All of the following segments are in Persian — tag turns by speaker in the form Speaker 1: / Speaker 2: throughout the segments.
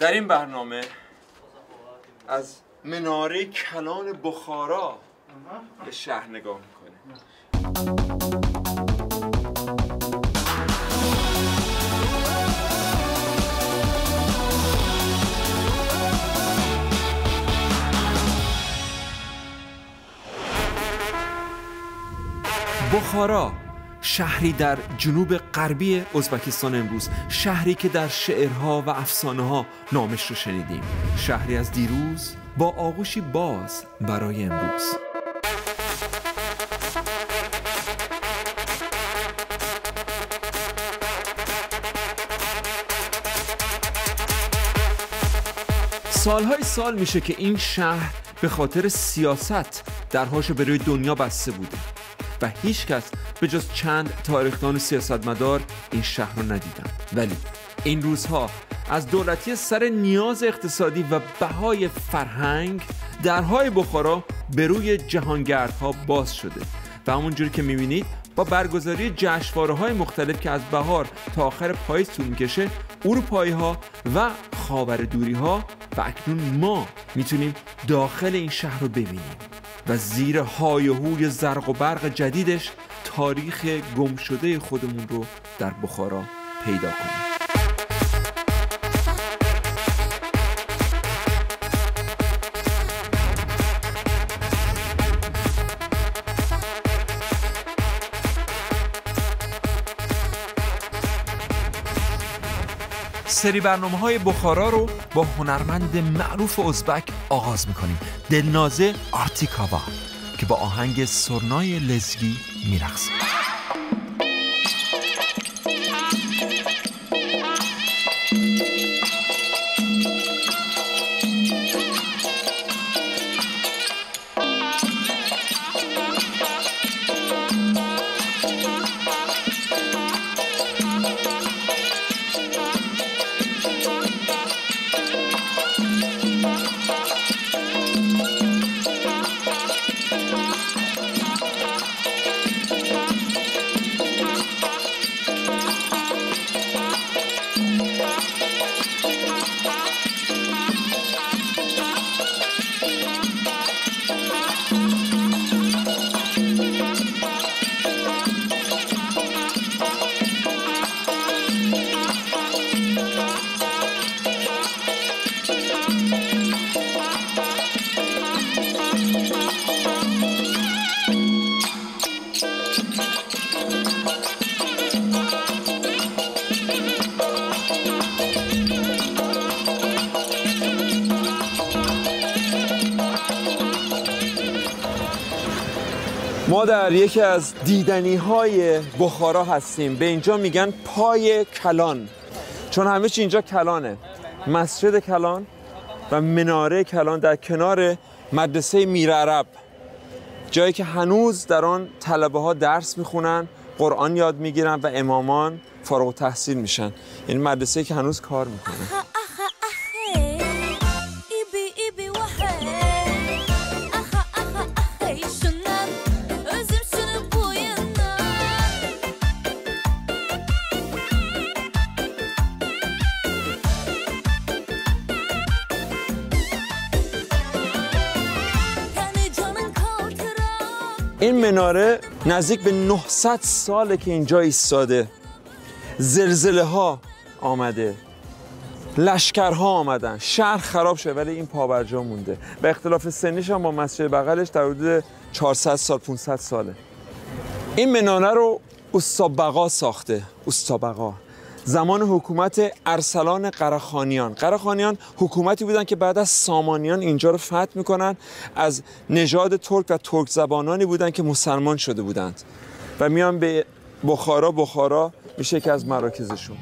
Speaker 1: در این برنامه از مناره کلان بخارا به شهر نگاه میکنه.
Speaker 2: بخارا، شهری در جنوب غربی ازبکستان امروز، شهری که در شعرها و افسانه‌ها نامش رو شنیدیم، شهری از دیروز با آغوشی باز برای امروز. سالهای سال میشه که این شهر به خاطر سیاست درهاشو به روی دنیا بسته بوده و هیچ کس به جز چند تاریخدان و سیاستمدار این شهر رو ندیدن. ولی این روزها از دولتی سر نیاز اقتصادی و بهای فرهنگ درهای بخارا به روی جهانگردها باز شده و همونجوری که میبینید با برگزاری جشنواره‌های مختلف که از بهار تا آخر پاییز طول میکشه، اروپایی‌ها و خاوردوری‌ها و اکنون ما میتونیم داخل این شهر رو ببینیم و زیر های و هوی زرق و برق جدیدش تاریخ گم شده خودمون رو در بخارا پیدا کنیم. سری برنامه‌های بخارا رو با هنرمند معروف ازبک آغاز می‌کنیم، دلنازه آرتیکاوا، که با آهنگ سرنای لزگی میرقصه.
Speaker 1: ما در یکی از دیدنی‌های بخارا هستیم. به اینجا میگن پای کلان، چون همه چی اینجا کلانه. مسجد کلان و مناره کلان در کنار مدرسه میرعرب، جایی که هنوز در آن طلبه ها درس میخونن، قرآن یاد میگیرن و امامان فارغ التحصیل میشن. این مدرسه که هنوز کار میکنه. این مناره نزدیک به 900 ساله که اینجا ایستاده. زلزله ها آمده، لشکرها آمدن، شهر خراب شده، ولی این پابرجا مونده. به اختلاف سنیش هم با مسجد بغلش در حدود 400 سال 500 ساله. این مناره رو استابقا ساخته. استابقا زمان حکومت ارسلان قراخانیان. قراخانیان حکومتی بودن که بعد از سامانیان اینجا رو فتح میکنن. از نژاد ترک و ترک زبانانی بودن که مسلمان شده بودند و میان به بخارا. بخارا میشه که از مراکزشون.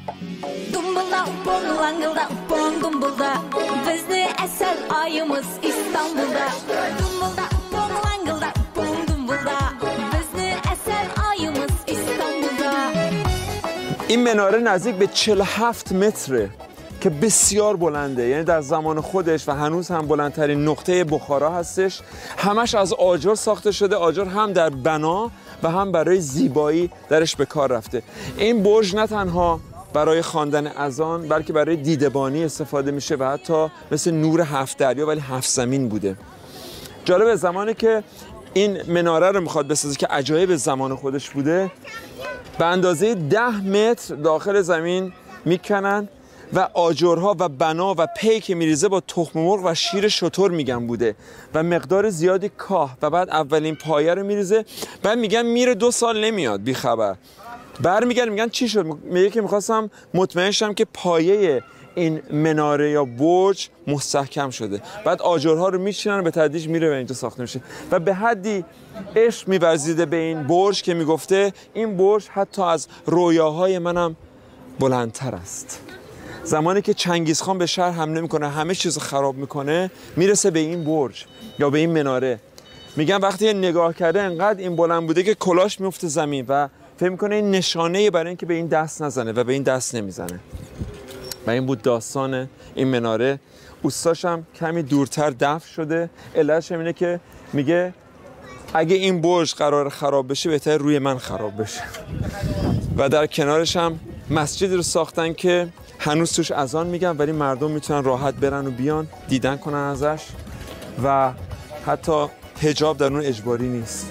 Speaker 1: این مناره نزدیک به 47 متره که بسیار بلنده، یعنی در زمان خودش و هنوز هم بلندترین نقطه بخارا هستش. همش از آجر ساخته شده. آجر هم در بنا و هم برای زیبایی درش به کار رفته. این برج نه تنها برای خواندن اذان بلکه برای دیدبانی استفاده میشه و حتی مثل نور 7 دریا ولی 7 زمین بوده. جالب زمانی که این مناره رو میخواد بسازه که عجایب زمان خودش بوده، به اندازه 10 متر داخل زمین میکنن و آجرها و بنا و پی که میریزه با تخم مرغ و شیر شتر میگن بوده و مقدار زیادی کاه و بعد اولین پایه رو میریزه. بعد میگن میره 2 سال نمیاد بی خبر. برمیگردن میگن چی شد؟ میگه که میخواستم مطمئن شم که پایه این مناره یا برج مستحکم شده. بعد آجرها رو میچینن و به تدریج میره و اینجا ساخته میشه و به حدی عشق می‌ورزیده به این برج که میگفته این برج حتی از رویاهای منم بلندتر است. زمانی که چنگیزخان به شهر حمله میکنه، همه چیز خراب میکنه، میرسه به این برج یا به این مناره. میگن وقتی نگاه کرده انقدر این بلند بوده که کلاش میفته زمین و فکر میکنه این نشانه برای اینکه به این دست نزنه و به این دست نمیزنه. و این بود داستان این مناره. اوستاش هم کمی دورتر دفن شده. علتش اینه که میگه اگه این برج قرار خراب بشه بهتر روی من خراب بشه. و در کنارش هم مسجد رو ساختن که هنوز توش اذان میگن ولی مردم میتونن راحت برن و بیان دیدن کنن ازش و حتی حجاب در اون اجباری نیست.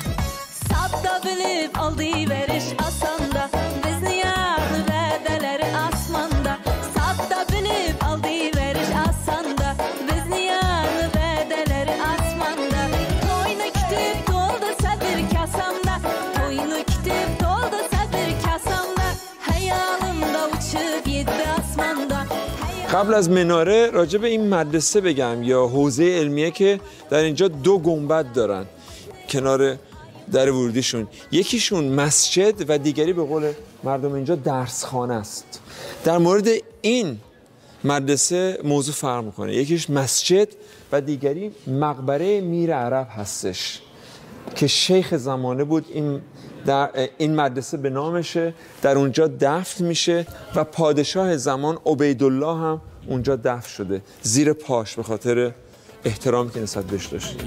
Speaker 1: قبل از مناره راجع به این مدرسه بگم یا حوزه علمیه که در اینجا 2 گنبد دارن کنار در ورودیشون. یکیشون مسجد و دیگری به قول مردم اینجا درسخانه است. در مورد این مدرسه موضوع فرق میکنه. یکیش مسجد و دیگری مقبره میر عرب هستش که شیخ زمانه بود. این مدرسه به نامشه، در اونجا دفن میشه و پادشاه زمان عبیدالله هم اونجا دفن شده زیر پاش به خاطر احترامی که نسبت بهش داشت.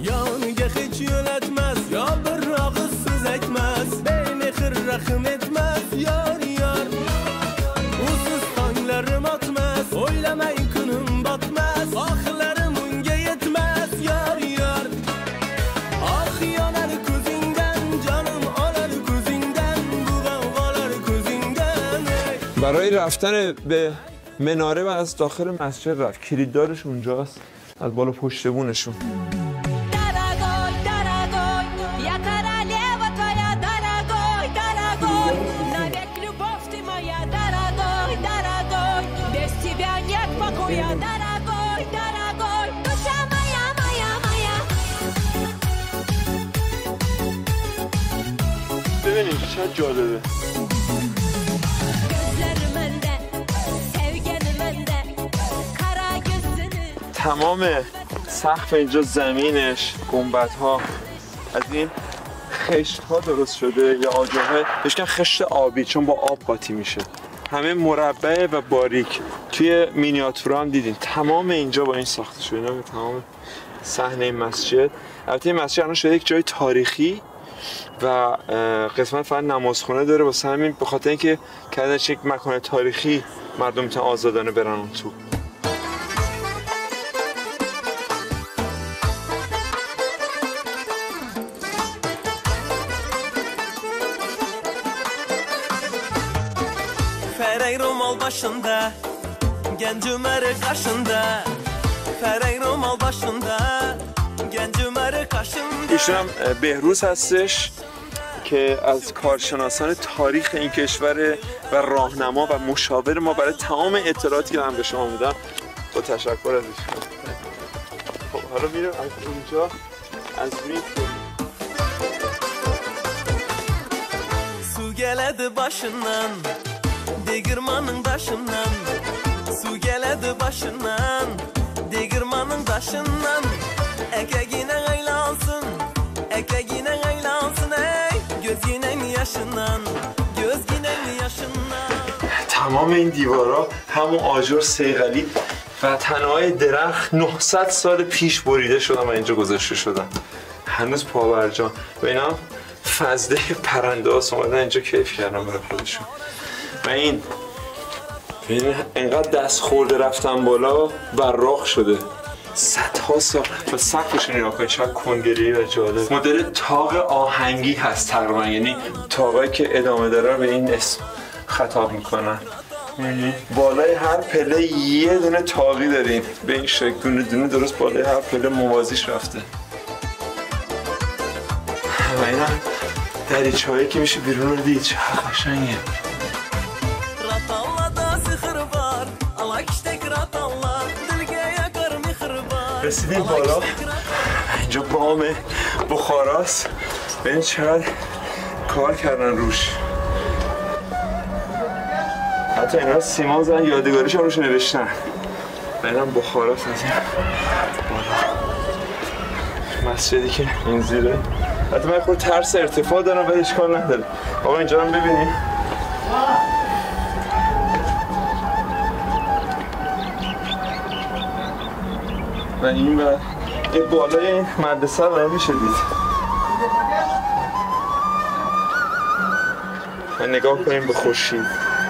Speaker 1: برای رفتن به مناره و از داخل مسجد رفت. کلیددارش اونجاست از بالا پشتبونشون. ببینید چه جالبه. تمام سقف اینجا زمینش گنبدها از این خشت ها درست شده یا آجرها بهش میگن خشت آبی چون با آب قاطی میشه. همه مربع و باریک. توی مینیاتورها هم دیدین تمام اینجا با این ساخته شده. اینا تمام صحنه مسجد. البته این مسجد الان شده یک جای تاریخی و قسمت فقط نمازخونه داره. واسه همین به خاطر اینکه کردنش یک مکان تاریخی مردم میتونن آزادانه برن اون تو.
Speaker 3: Başında, genç Ömer'i kaşında, Ferey Romal başında, genç Ömer'i kaşında.
Speaker 1: ایشون هم بهروز هستش که از کارشناسان تاریخ این کشور و راهنما و مشاور ما برای تمام اطلاعاتی که من به شما میدم. با تشکر ازش. خب حالا میرم از اینجا از روی
Speaker 3: Su geledi başından, Degirmanın taşından, su geledi başından, Degirmanın taşından, ekegine aylansın, ekegine aylansın ey, gözginen yaşından, gözginen yaşından.
Speaker 1: تمام این دیوارا همون آجر صیقلی و تنه‌های درخت 900 سال پیش بریده شدن و اینجا گذاشته شدن. هنوز پابرجان و اینا فضله پرنده ها اومدن اینجا کیف کردن برای خودشون. و این ببین اینقدر دست خورده رفتن بالا براق شده. صدها سال و سقفش نگاه کنید چقدر کنگری و جالب. مدل طاق آهنگی هست تقریبا، یعنی طاقایی که ادامه داره به این اسم خطاب میکنن. بالای هر پله یه دونه طاقی داریم به این شکل، دونه دونه درست بالای هر پله موازیش رفته. و این هم دریچه‌هایی که میشه بیرون رو دید، چه قشنگه. رسیدیم بالا، اینجا بام بخاراست. ببین چقدر کار کردن روش. حتی اینا سیمان زدن یادگاریش هم روش نوشتن. ببینم بخاراست از این بالا. مسجدی که این زیره. حتی من خود ترس ارتفاع دارم ولی اشکال نداره. آقا اینجا هم ببینیم. و این و این بالای این مدرسه رو میشه دید. و نگاه کنیم به خورشید.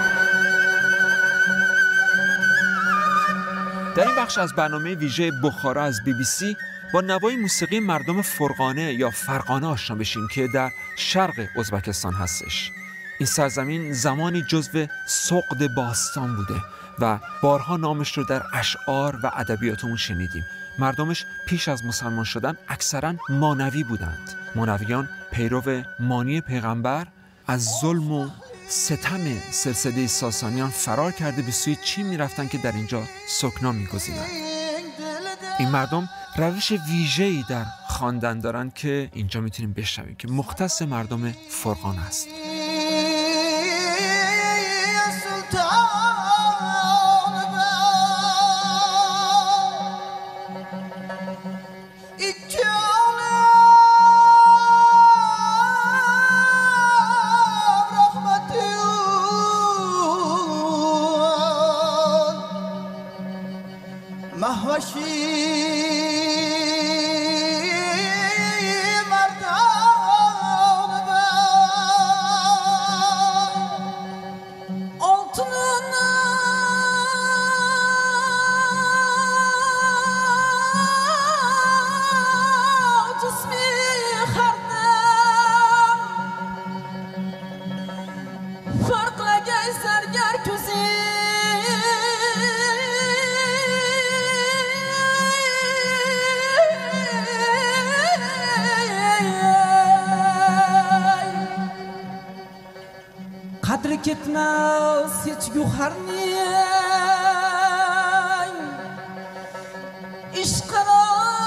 Speaker 2: در این بخش از برنامه ویژه بخارا از BBC با نوای موسیقی مردم فرغانه یا فرغانه آشنا بشیم که در شرق ازبکستان هستش. این سرزمین زمانی جزو سقد باستان بوده و بارها نامش رو در اشعار و ادبیاتمون شنیدیم. مردمش پیش از مسلمان شدن اکثراً مانوی بودند. مانویان پیرو مانی پیغمبر از ظلم و ستم سلسله ساسانیان فرار کرده به سوی چین میرفتن که در اینجا سکنا میگزینند. این مردم روش ویژه‌ای در خواندن دارن که اینجا میتونیم بشنویم که مختص مردم فرغانه است.
Speaker 4: قدر ketmez hiç yukarıya işkara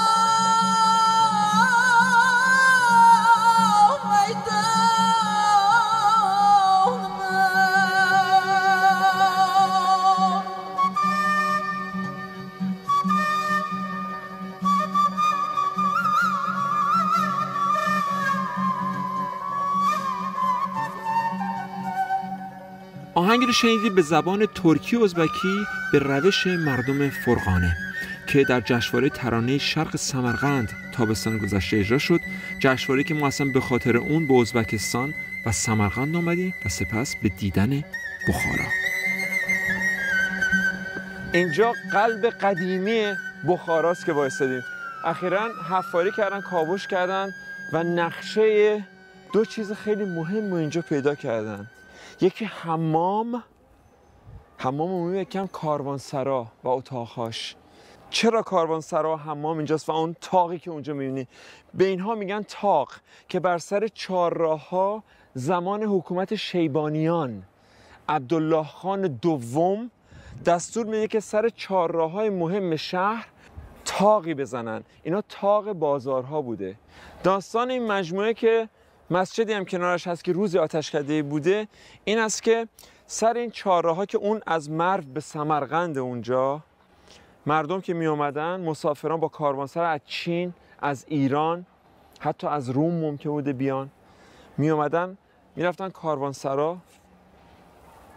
Speaker 2: آهنگی رو شنیدید به زبان ترکی و ازبکی به روش مردم فرغانه که در جشنواره ترانه شرق سمرقند تابستان گذشته اجرا شد. جشنواره که ما اصلا به خاطر اون به ازبکستان و سمرقند آمدیم و سپس به دیدن بخارا.
Speaker 1: اینجا قلب قدیمی بخاراست که وایسادیم. اخیراً حفاری کردن، کاوش کردن و نقشه دو چیز خیلی مهم رو اینجا پیدا کردن. یکی حمام عمومی، یکم کاروانسرا و اتاقهاش. چرا کاروانسرا و حمام اینجاست و اون طاقی که اونجا میبینی به اینها میگن طاق که بر سر چهارراه‌ها زمان حکومت شیبانیان عبدالله خان دوم دستور میده که سر چهارراه‌های مهم شهر طاقی بزنن. اینا طاق بازارها بوده. داستان این مجموعه که مسجدی هم کنارش هست که روزی آتشکده بوده این است که سر این چهارراه‌ها که اون از مرو به سمرقند اونجا مردم که می اومدن، مسافران با کاروانسرا از چین، از ایران، حتی از روم ممکن بوده بیان، می اومدن می رفتن کاروانسرا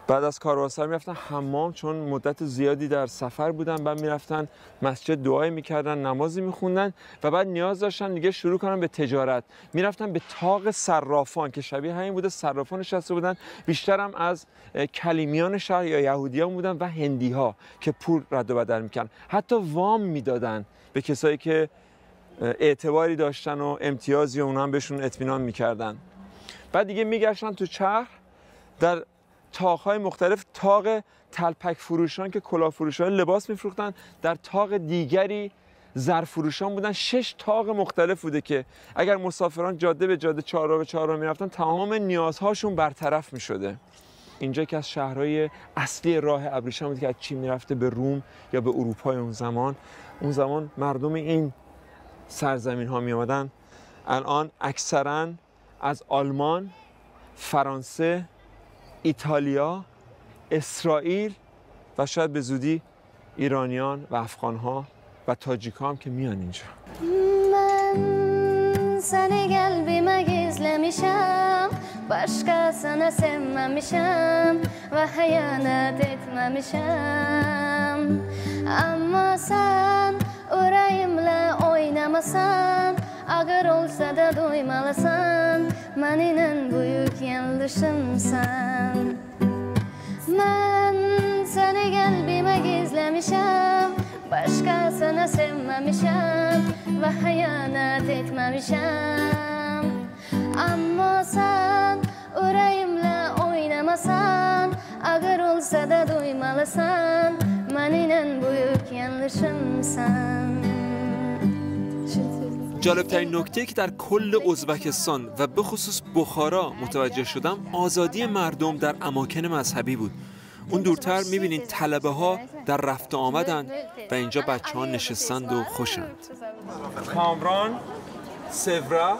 Speaker 1: بعد از کاروانسرا میرفتن حمام، چون مدت زیادی در سفر بودن. بعد میرفتن مسجد دعای میکردن، نمازی میخوندن و بعد نیاز داشتن دیگه شروع کنن به تجارت. میرفتن به طاق صرافان که شبیه همین بوده، صرافان نشسته بودن، بیشتر هم از کلیمیان شهر یا یهودیان بودن و هندی ها که پول رد و بدل میکردن. حتی وام میدادن به کسایی که اعتباری داشتن و امتیازی، و اونا هم بهشون اطمینان میکردن. بعد دیگه میگشتن تو شهر در طاق‌های مختلف، طاق تلپک فروشان که کلاه فروشان لباس میفروختن، در طاق دیگری ظرف فروشان بودن. 6 طاق مختلف بوده که اگر مسافران جاده به جاده، چهارراه به چهارراه میرفتن، تمام نیازهاشون برطرف میشده. اینجا که از شهرهای اصلی راه ابریشم بود که از چین میرفته به روم یا به اروپای اون زمان مردم این سرزمین ها می آمدن. الان اکثرا از آلمان، فرانسه، ایتالیا، اسرائیل و شاید به زودی ایرانیان و افغان‌ها و تاجیک‌ها هم که میان اینجا.
Speaker 5: من seni قلبime gizlemişim, başkasını sevmemişim ve hayanet etmemişim. Ama sen yüreğimle oynamasan, agar olsa da duymalısın, benim en büyük yanlışımsın. Ben seni kalbime gizlemişim, başkasını sevmemişim ve hayanet etmemişim. Ama sen yüreğimle oynamasan, agar olsa da duymalısın, benim en büyük yanlışımsın.
Speaker 2: جالبترین نکته که در کل ازبکستان و به خصوص بخارا متوجه شدم آزادی مردم در اماکن مذهبی بود. اون دورتر میبینین طلبه ها در رفت آمدن و اینجا بچه ها نشستند و خوشند.
Speaker 1: کامران، سورا،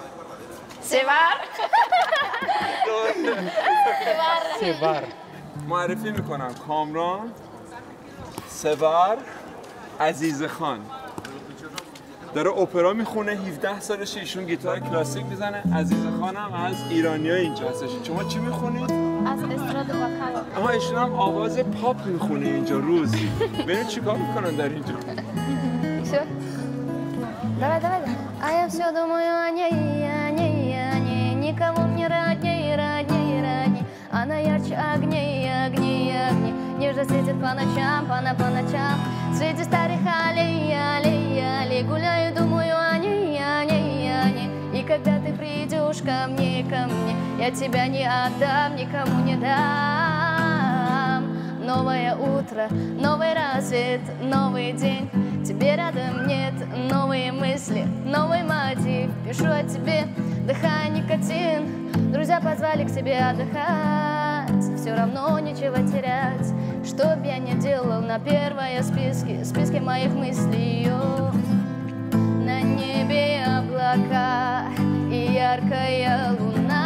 Speaker 6: سوار
Speaker 1: معرفی میکنم. کامران، سوار، عزیز خان داره اپرا میخونه، 17 سالشه، ایشون گیتار کلاسیک میزنه. عزیز خانم از ایرانیای اینجا هستش. شما چی میخونید؟
Speaker 5: از استراد و کلا.
Speaker 1: اما ایشون هم آواز پاپ میخونه اینجا روز. ببینید چیکار میکنن در اینجا.
Speaker 5: Все. Давай. А я все думаю о ней, никому мне родней. Она ярче огней. Нежно светит по ночам. Среди старых аллей. Гуляю, думаю о ней. И когда ты придешь ко мне, я тебя не отдам, никому не дам. Новое утро, новый рассвет, новый день. Тебе рядом нет, новые мысли, новый мотив. Пишу о тебе, дыхая никотин. Друзья позвали к себе отдыхать. Все равно нечего терять. Что б я ни делал, на первое списке моих мыслей. На небе облака и яркая луна.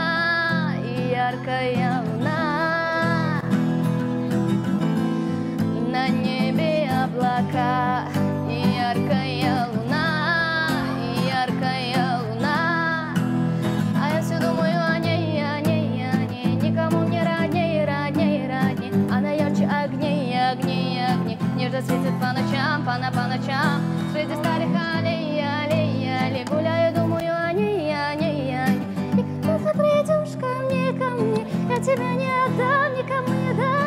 Speaker 5: На небе облака и яркая луна. А я все думаю о ней. Никому не родней. Она ярче огней. Нежно светит по ночам. Среди старых аллей. Гуляю, думаю о ней. И когда ты придешь ко мне, я тебя не отдам, никому не дам.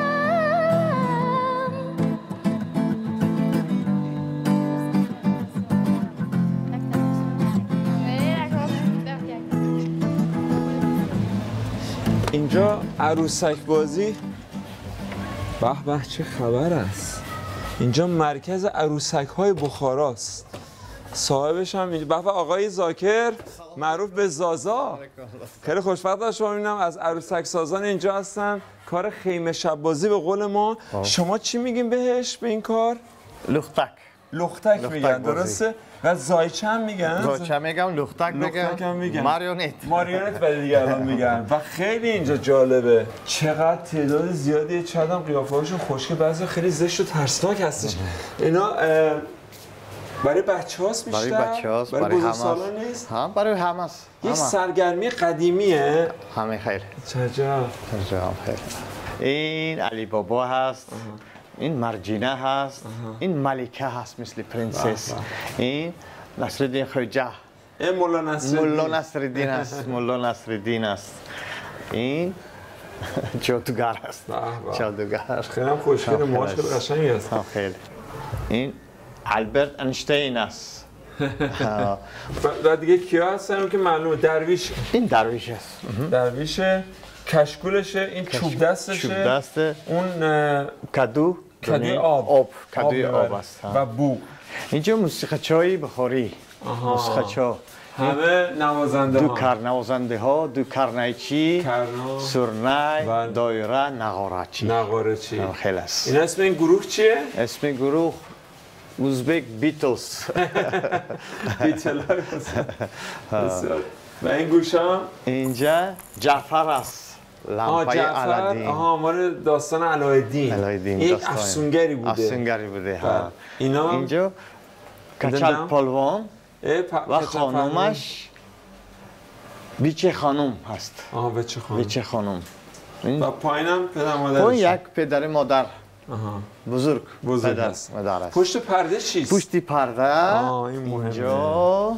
Speaker 1: اینجا عروسک بازی. به چه خبر است. اینجا مرکز عروسک های بخاراست. صاحبش هم اینجا. به آقای زاکر، معروف به زازا. خیلی خوشبختم شما میبینم از عروسک سازان اینجا هستن. کار خیمه شب بازی به قول ما. شما چی میگین بهش به این کار؟ لختک میگن، درسته؟ و زایچه هم میگن؟
Speaker 6: زایچه میگم، لختک میگم،
Speaker 1: ماریونت ولی دیگه الان میگن. و خیلی اینجا جالبه، چقدر تعداد زیادیه، چقدر هم قیافه هاشون خوشگل، بعضی خیلی زشت و ترسناک هستش. اینا برای بچه هاست بیشتر؟
Speaker 6: برای
Speaker 1: بزرگسالان نیست؟
Speaker 6: برای همه
Speaker 1: یک سرگرمی قدیمیه؟
Speaker 6: همه خیلی.
Speaker 1: چجا؟
Speaker 6: خیلی. این علی بابا هست، این مرجینه هست، این ملکه هست مثل پرنسس. این نصرالدین خوجه،
Speaker 1: این مولا نصرالدین
Speaker 6: است. مولا نصرالدین است. این جادوگر است. جادوگر.
Speaker 1: خیلی هم خوشگل، موهاش خیلی قشنگ است.
Speaker 6: خیلی. این آلبرت اینشتین است.
Speaker 1: و دیگه کیا هستن که معلومه؟ درویش.
Speaker 6: این درویش است.
Speaker 1: درویشه، کشکولشه، این چوب دستشه.
Speaker 6: چوب دسته.
Speaker 1: اون
Speaker 6: کدو
Speaker 1: آب.
Speaker 6: کدوی آب است.
Speaker 1: و بو.
Speaker 6: اینجا موسیقی چای بخاری. موسیقی چا.
Speaker 1: همه نوازنده ها.
Speaker 6: دو کار نوازنده ها، دو کرنایچی، سرنای، دایره، نغارچی. خیلی است.
Speaker 1: این اسم این گروه چیه؟
Speaker 6: اسم گروه اوزبک بیتلز.
Speaker 1: و این گوشم؟
Speaker 6: اینجا جعفر است. لامپای علادین.
Speaker 1: مال داستان علایالدین. یک افسونگری
Speaker 6: بوده. اینجا کچل پالوان و خانومش بیچه خانوم هست. بیچه خانوم.
Speaker 1: و پایینم پدر مادرش.
Speaker 6: پایین یک پدر مادر بزرگ
Speaker 1: پدر مادر است. پشت پرده چیست؟
Speaker 6: پشت پرده اینجا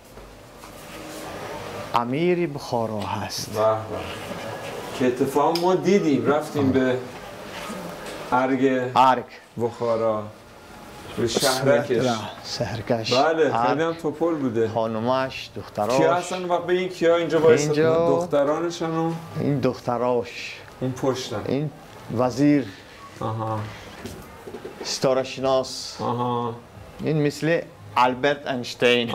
Speaker 6: امیر بخارا هست.
Speaker 1: که اتفاق ما دیدیم، رفتیم به ارگ بخارا، به شهرکش. بله، خیلی هم توپل بوده.
Speaker 6: خانومش، دختراش.
Speaker 1: کیا هستن و به این کیا اینجا باید دخترانشون؟
Speaker 6: این دختراش.
Speaker 1: این پشتن.
Speaker 6: این وزیر. ستاره شناس. این مثل آلبرت اینشتین.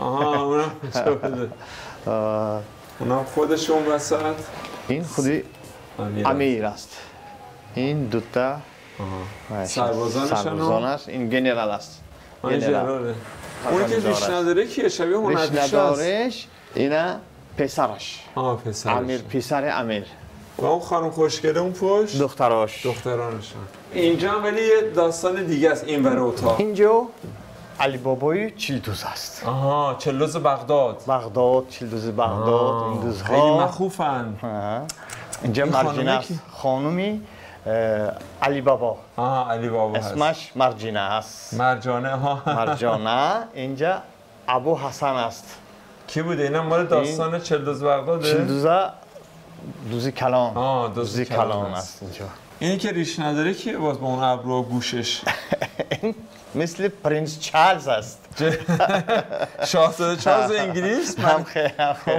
Speaker 1: اونا خودشون وسط.
Speaker 6: این خودی امیر است. این دوتا سربازان است. این جنرال است.
Speaker 1: جنراله. اون که ریش نداره کیه؟ شبیه هنرپیشه است.
Speaker 6: ریش ندارش اینا پسرش. امیر، پسر امیر.
Speaker 1: و اون خانم خوشگله اون پشت؟ دخترانشون. اینجا هم ولی یه داستان دیگه است این ور اتاق.
Speaker 6: اینجا علی بابای چیلدوز است.
Speaker 1: چلدوز بغداد.
Speaker 6: چیلدوز بغداد. این دوزها
Speaker 1: خیلی مخوفن.
Speaker 6: اینجا مرجینه است. خانومی علی بابا.
Speaker 1: علی بابا
Speaker 6: اسمش مرجینه است.
Speaker 1: مرجانه.
Speaker 6: اینجا ابو حسن است.
Speaker 1: کی بوده؟ اینا مال داستان چلدوز بغداده؟
Speaker 6: دوزی کلان. دوزی کلان است اینجا.
Speaker 1: اینی که ریش نداره کیه باز با اون ابرو و گوشش؟
Speaker 6: مثل پرنس چارلز است.
Speaker 1: شاهزاده چارلز انگلیس؟
Speaker 6: هم خیلی.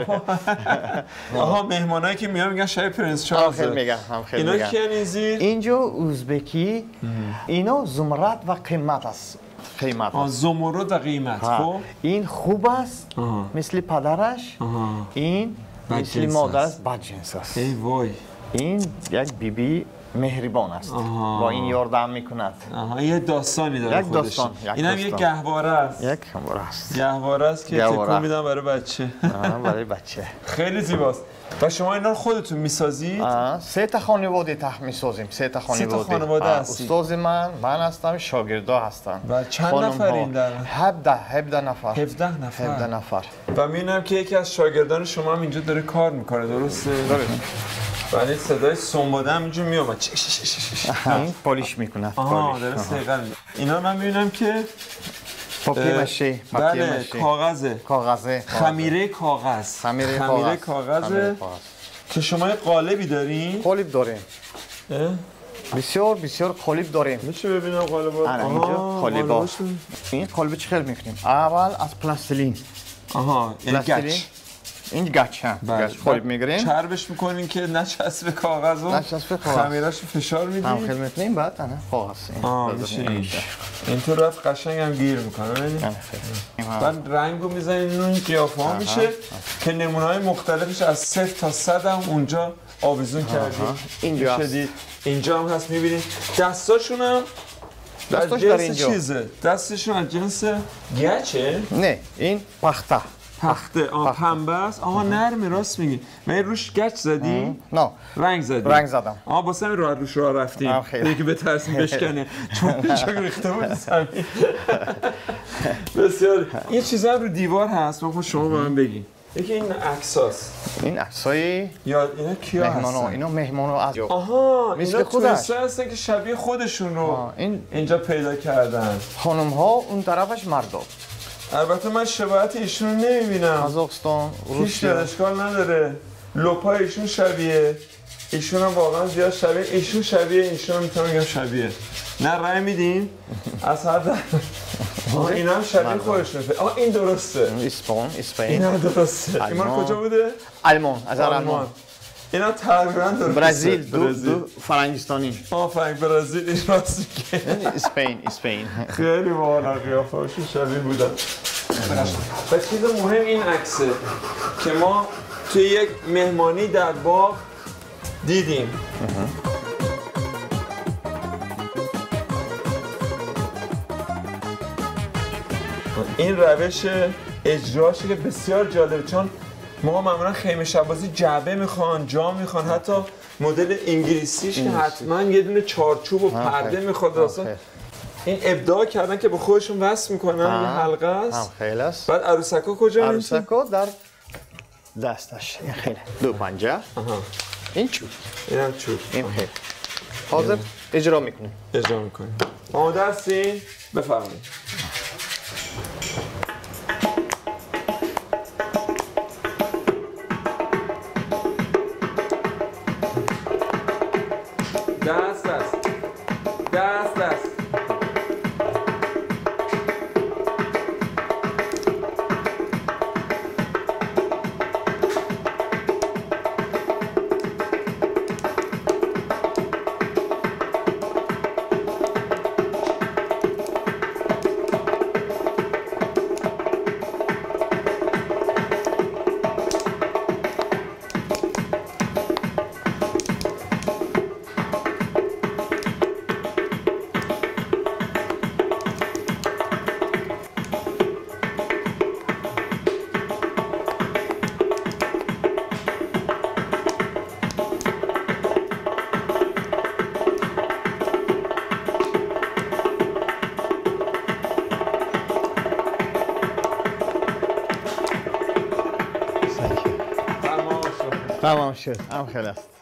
Speaker 1: مهمانایی که میان میگن شاید پرنس چارلز. اینا کیان این زیر؟
Speaker 6: اینجا اوزبکی. اینا زمرد و قیمت است.
Speaker 1: زمرد و قیمت.
Speaker 6: این خوب است مثل پدرش. این مثل مادرش بدجنس است.
Speaker 1: ای وای.
Speaker 6: این یک بیبی مهربان است. با این یاردم میکند.
Speaker 1: یه داستانی داره خودش. این هم یک گهواره است. گهواره است که تکون میدن برای بچه. خیلی زیباست. و شما اینا رو خودتون میسازید؟
Speaker 6: 3 تا خانواده میسازیم. 3 تا خانواده
Speaker 1: هستید.
Speaker 6: استاد من هستم، شاگردا هستن.
Speaker 1: و چند نفر این در؟
Speaker 6: 17 نفر.
Speaker 1: 17 نفر. و میبینم که یکی از شاگردان شما هم اینجا داره کار میکنه، درسته؟ ولی صدای سنباده هم اینجور میامد.
Speaker 6: این پالیش میکنه.
Speaker 1: داره سیقل میده. اینا من میبینم که
Speaker 6: پاپیه مشه.
Speaker 1: بله، کاغذه. خمیره کاغذه که شما یه قالبی دارین؟
Speaker 6: قالب داریم. بسیار قالب داریم.
Speaker 1: میشه ببینم قالبا؟
Speaker 6: اینجا قالبا. این قالب چه خیلی میکنیم؟ اول از پلاستیلین.
Speaker 1: این گچ.
Speaker 6: این گچ قالب میگیریم.
Speaker 1: چربش میکنین که نچسبه کاغذو. خمیره‌شو فشار میدین.
Speaker 6: خیلی میکنیم بعد کاغذ.
Speaker 1: اینطور رفت قشنگ هم گیر میکنه ببینید. بعد رنگو میزنین اون قیافه ها میشه که نمونه‌های مختلفش از 0 تا 100 هم اونجا آویزون کردیم. اینجا هم هست میبینید. دستاشون هم از جنس چیزه. دستشون از جنس گچه؟
Speaker 6: نه، این پخته.
Speaker 1: پنبه است. نرمه، راست میگی. من روش گچ زدی؟
Speaker 6: نه،
Speaker 1: رنگ زدم. واسه همین روش رفتیم. یکی به ترسیم بشکنه چون اینجا ریخته بود زمین. بسیار. این چیزا رو دیوار هست. شما به من بگین یکی این عکساست.
Speaker 6: این عکسای
Speaker 1: یا اینا کیا
Speaker 6: مهمانا،
Speaker 1: هستن؟
Speaker 6: اینا مهمانو از
Speaker 1: آها
Speaker 6: مثل
Speaker 1: اینا
Speaker 6: خودش.
Speaker 1: توریستا هستن که شبیه خودشون رو
Speaker 6: این
Speaker 1: اینجا پیدا کردن.
Speaker 6: خانم ها اون طرفش مردا.
Speaker 1: البته من شباهت ایشون رو نمیبینم.
Speaker 6: قزاقستان،
Speaker 1: هیچ
Speaker 6: روسیه.
Speaker 1: اشکال نداره. لپای ایشون شبیه، ایشون هم واقعا زیاد شبیه، ایشون شبیه، ایشون هم میتونم بگم شبیه. نه رای میدیم از هر در. این هم شبیه خودشونه. این درسته.
Speaker 6: اسپین.
Speaker 1: این هم درسته. این مال کجا بوده؟
Speaker 6: آلمان، از آلمان.
Speaker 1: اینا تقریبا درسته.
Speaker 6: برزیل، دو فرنگستانی.
Speaker 1: آفرین برزیل این راست میگه.
Speaker 6: اسپین.
Speaker 1: خیلی واقعا قیافه‌هاشون شبیه بودن. و چیز مهم این عکسه که ما توی یک مهمانی در باغ دیدیم. این روش اجراش که بسیار جالبه، چون ما معمولا خیمه شبازی جعبه میخوان، جا میخوان، حتی مدل انگلیسیش که حتما یه دونه چارچوب و پرده میخواد. اصلا این ابداع کردن که به خودشون وصل میکنن. یه حلقه است.
Speaker 6: خیلی است.
Speaker 1: بعد عروسکا کجا میشه؟
Speaker 6: عروسکا در دستش. این خیلی دو پنجه. این چوب.
Speaker 1: این هم چوب.
Speaker 6: این خیلی. حاضر اجرا میکنیم.
Speaker 1: اجرا میکنیم. آماده هستین؟ بفرمایید. دست
Speaker 6: تمام شد. هم خیلی است.